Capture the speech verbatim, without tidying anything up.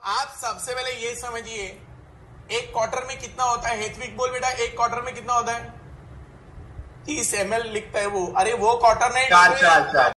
आप सबसे पहले ये समझिए एक क्वार्टर में कितना होता है। हेथविक बोल बेटा, एक क्वार्टर में कितना होता है? तीस एम एल लिखता है वो। अरे वो क्वार्टर नहीं, चार चार चार